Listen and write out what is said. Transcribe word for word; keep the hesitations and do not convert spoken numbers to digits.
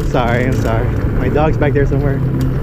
sorry, I'm sorry. My dog's back there somewhere.